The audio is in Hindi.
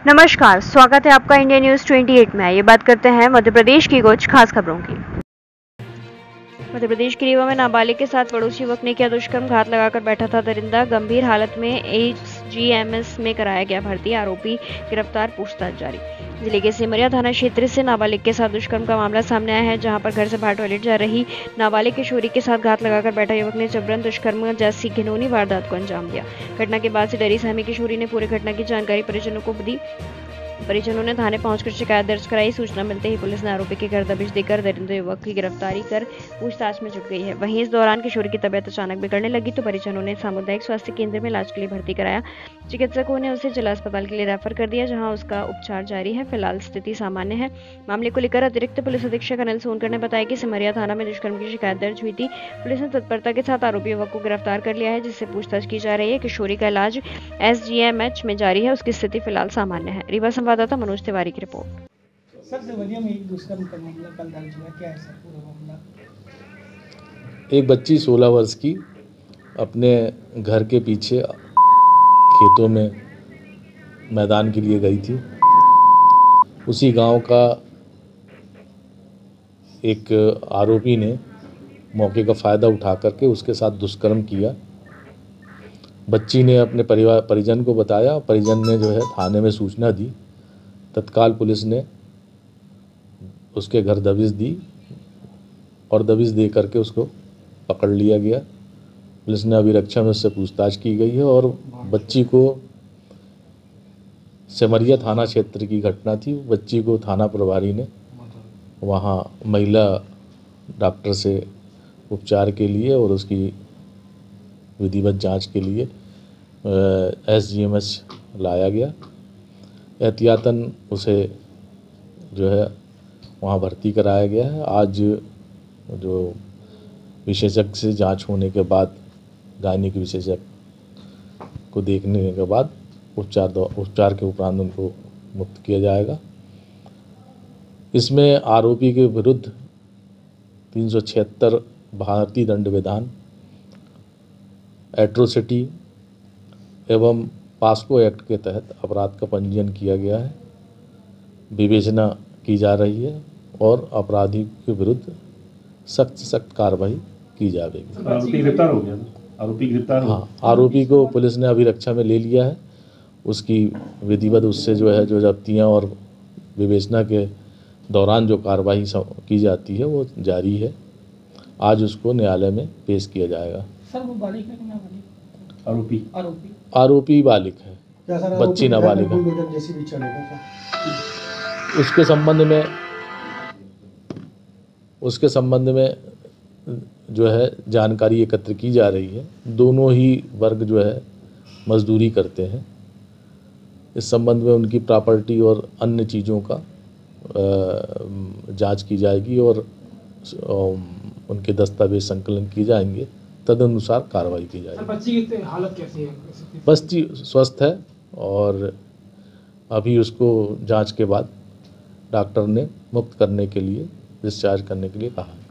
नमस्कार, स्वागत है आपका इंडिया न्यूज 28 में। ये बात करते हैं मध्य प्रदेश की कुछ खास खबरों की। मध्य प्रदेश के रीवा में नाबालिग के साथ पड़ोसी युवक ने किया दुष्कर्म, घात लगाकर बैठा था दरिंदा, गंभीर हालत में एसजीएमएस में कराया गया भर्ती, आरोपी गिरफ्तार, पूछताछ जारी। जिले के सिमरिया थाना क्षेत्र से नाबालिग के साथ दुष्कर्म का मामला सामने आया है, जहां पर घर से बाहर टॉयलेट जा रही नाबालिग किशोरी के साथ घात लगाकर बैठा युवक ने जबरन दुष्कर्म जैसी घिनौनी वारदात को अंजाम दिया। घटना के बाद से डरी सहमी किशोरी ने पूरी घटना की जानकारी परिजनों को दी। परिजनों ने थाने पहुंचकर शिकायत दर्ज कराई। सूचना मिलते ही पुलिस ने आरोपी के घर दबिश देकर दरिंदे युवक की गिरफ्तारी कर पूछताछ में जुट गई है। वहीं इस दौरान किशोरी की तबीयत अचानक बिगड़ने लगी तो परिजनों ने सामुदायिक स्वास्थ्य केंद्र में इलाज के लिए भर्ती कराया। चिकित्सकों ने उसे जिला अस्पताल के लिए रेफर कर दिया, जहां उसका उपचार जारी है। फिलहाल स्थिति सामान्य है। मामले को लेकर अतिरिक्त पुलिस अधीक्षक अनिल सोनकर ने बताया कि सिमरिया थाना में दुष्कर्म की शिकायत दर्ज हुई थी। पुलिस ने तत्परता के साथ आरोपी युवक को गिरफ्तार कर लिया है, जिससे पूछताछ की जा रही है। किशोरी का इलाज एसजीएमएच में जारी है, उसकी स्थिति फिलहाल सामान्य है। रीवा संवाददाता मनोज तिवारी की रिपोर्ट। सर, देवरिया में एक दुष्कर्म का मामला कल दर्ज हुआ, क्या है सर पूरा मामला? एक बच्ची 16 वर्ष की अपने घर के पीछे खेतों में मैदान के लिए गई थी। उसी गांव का एक आरोपी ने मौके का फ़ायदा उठा करके उसके साथ दुष्कर्म किया। बच्ची ने अपने परिजन को बताया, परिजन ने जो है थाने में सूचना दी। तत्काल पुलिस ने उसके घर दबिश दी और दबिश दे करके उसको पकड़ लिया गया। पुलिस ने अभिरक्षा में उससे पूछताछ की गई है और बच्ची को, सिमरिया थाना क्षेत्र की घटना थी, बच्ची को थाना प्रभारी ने वहाँ महिला डॉक्टर से उपचार के लिए और उसकी विधिवत जांच के लिए एसजीएमएस लाया गया। एहतियातन उसे जो है वहाँ भर्ती कराया गया है। आज जो विशेषज्ञ से जांच होने के बाद, गायनिक विशेषज्ञ को देखने के बाद उपचार के उपरांत उनको मुक्त किया जाएगा। इसमें आरोपी के विरुद्ध 376 भारतीय दंड विधान, एट्रोसिटी एवं पास्को एक्ट के तहत अपराध का पंजीयन किया गया है। विवेचना की जा रही है और अपराधी के विरुद्ध सख्त कार्रवाई की जाएगी। आरोपी गिरफ्तार हो गया? आरोपी गिरफ्तार? हाँ, आरोपी को पुलिस ने अभिरक्षा में ले लिया है। उसकी विधिवत उससे जो है जो जब्तियाँ और विवेचना के दौरान जो कार्रवाई की जाती है वो जारी है। आज उसको न्यायालय में पेश किया जाएगा। सर, वो बालिक है कि नाबालिग? आरोपी बालिक है, बच्ची नाबालिग है। उसके संबंध में जो है जानकारी एकत्र की जा रही है। दोनों ही वर्ग जो है मजदूरी करते हैं। इस संबंध में उनकी प्रॉपर्टी और अन्य चीज़ों का जांच की जाएगी और उनके दस्तावेज संकलन किए जाएंगे, तदनुसार कार्रवाई की जाएगी। बच्ची की हालत कैसी है? बच्ची स्वस्थ है और अभी उसको जांच के बाद डॉक्टर ने मुक्त करने के लिए, डिस्चार्ज करने के लिए कहा।